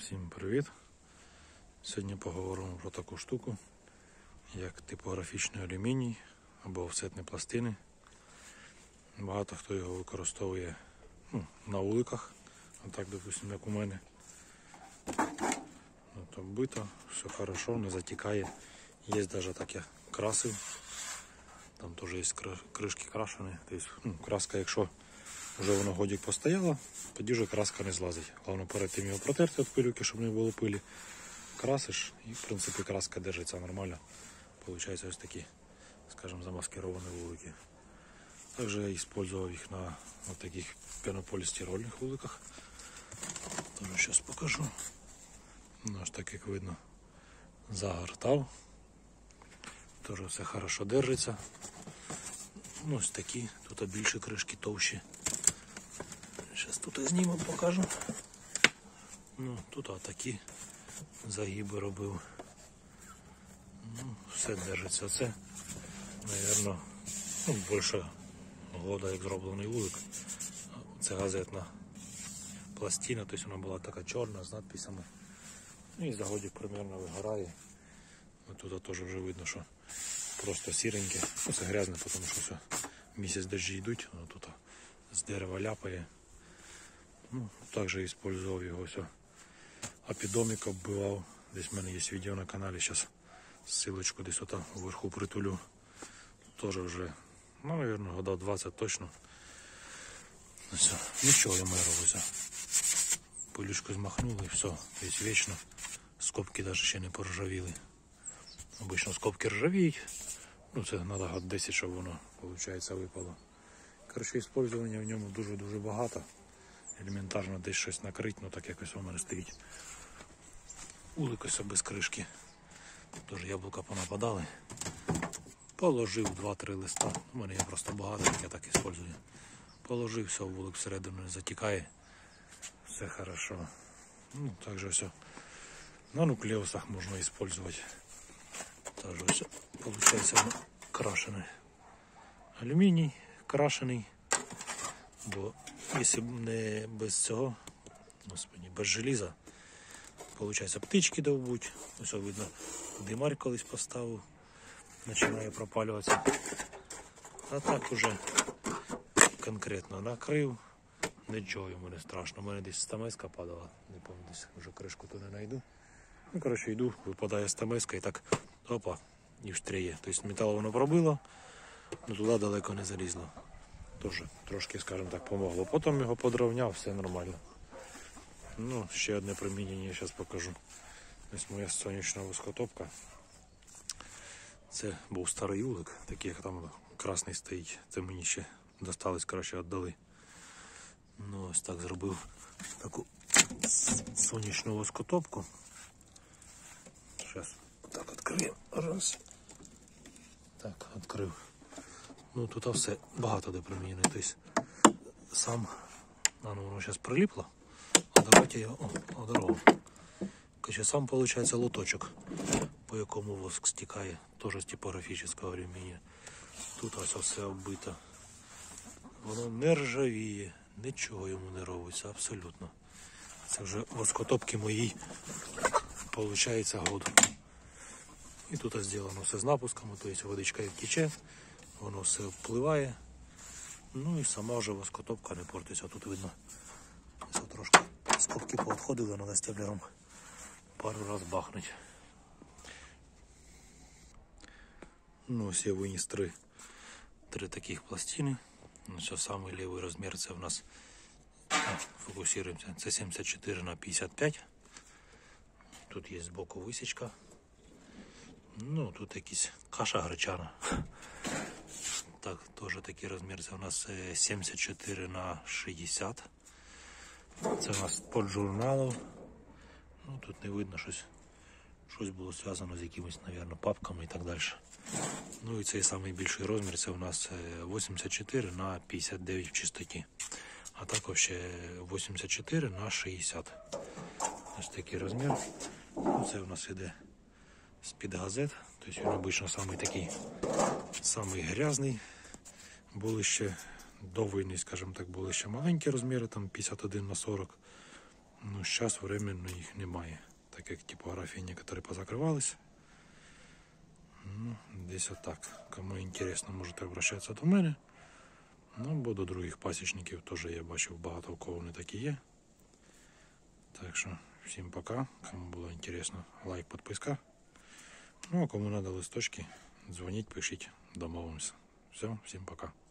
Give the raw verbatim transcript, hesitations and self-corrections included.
Всім привіт! Сьогодні поговоримо про таку штуку, як типографічний алюміній або офсетні пластини. Багато хто його використовує ну, на вуликах, а так, допустимо, як у мене. От, оббито, все хорошо, не затікає. Є навіть таке красив, там теж є кришки крашені. Тобто, ну, краска, якщо вже воно годик постояло, тоді вже краска не злазить. Головне перед тим його протерти від пилюки, щоб не було пилі. Красиш і в принципі краска держиться нормально. Получається ось такі, скажімо, замаскировані вулики. Також я використовував їх на вот таких пенополістирольних вуликах. Тоже зараз покажу. Ну, ось так, як видно, загортав. Тоже все хорошо держиться. Ну, ось такі, тут більше кришки товщі. Зараз тут я зніму, покажу. Ну, тут отакі загиби робив. Ну, все держиться. Це, мабуть, ну, більше года, як зроблений вулик. Це газетна пластина, тобто вона була така чорна з надписами. Ну і за годик примерно вигорає. Ось тут теж вже видно, що просто сіреньке. Ну, це грязне, тому що все, місяць дощі йдуть, воно тут з дерева ляпає. Ну, також використовував його все. Апідомік оббивав. Десь в мене є відео на каналі, зараз ссылочку десь отам вверху притулю. Теж вже, ну, мабуть, года двадцять точно. Все, нічого йому не робиться. Пилючку змахнули і все, тобто вічно. Скобки навіть ще не поржавіли. Обично скобки ржавіють. Ну, це треба год десять, щоб воно, виходить, випало. Коротше, використовування в ньому дуже-дуже багато. Елементарно десь щось накрити, ну так якось у мене стоїть. Вулик ось без кришки. Тож яблука понападали. Положив два-три листа. У мене є просто багато, я так використовую. Положив, все, вулик всередину не затікає. Все хорошо. Ну, також все. На нуклеусах можна використовувати. Також ось, виходить, крашений. Алюміній крашений. Бо якщо б не без цього, господи, без желіза, виходить, птички довбуть. Ось видно, димарь колись поставив, починає пропалюватися. А так уже конкретно накрив, нічого йому не страшно. У мене десь стамеска падала, не пам'ятаю, десь вже кришку то не знайду. Ну, коротше, йду, випадає стамеска і так, опа, і встріє. Тобто метал воно пробило, але туди далеко не залізло. Тоже трошки, скажімо так, помогло. Потім його подровняв, все нормально. Ну, ще одне примінення я зараз покажу. Ось моя сонячна воскотопка. Це був старий вулик, такий, як там красний стоїть. Це мені ще досталось, краще віддали. Ну, ось так зробив таку сонячну воскотопку. Зараз так відкрию. Раз. Так, відкрив. Ну, тут все багато де примінено. Тобто сам, а ну воно зараз приліпло, а давайте його, о, дорогу. Короче, сам виходить лоточок, по якому воск стікає, теж з типографічного алюмінія. Тут ось все оббито. Воно не ржавіє, нічого йому не робиться, абсолютно. Це вже воскотопки моїй, виходить, год. І тут зроблено все з напусками, тобто водичка як тече. Воно все впливає, ну і сама вже воскотопка не портиться. Тут видно, ось трошки скобки поотходили, треба стеблером пару раз бахнуть. Ну, ось я виніс три, три таких пластини. Ну, це самий лівий розмір, це в нас, фокусуємося, це сімдесят чотири на п'ятдесят п'ять. Тут є збоку висічка. Ну, тут якась каша гречана. Так, теж такий розмір, це у нас сімдесят чотири на шістдесят. Це у нас под журналу. Ну, тут не видно щось. Щось було зв'язано з якимись, мабуть, папками і так далі. Ну і цей найбільший розмір, це у нас вісімдесят чотири на п'ятдесят дев'ять в чистоті. А також ще вісімдесят чотири на шістдесят. Ось такий розмір. Ну, це у нас іде з-під газет. Тобто він обично самий такий, самий грязний. Були ще до війни, скажімо так, були ще маленькі розміри, там п'ятдесят один на сорок. Ну, зараз временно їх немає. Так як типографії некоторі позакривались. Ну, десь отак. Кому інтересно, можете обращатися до мене. Ну, бо до других пасічників теж я бачив, багато у кого вони такі є. Так що, всім пока. Кому було інтересно, лайк, підписка. Ну, а кому треба листочки, дзвоніть, пишіть, домовимося. Все, всім пока.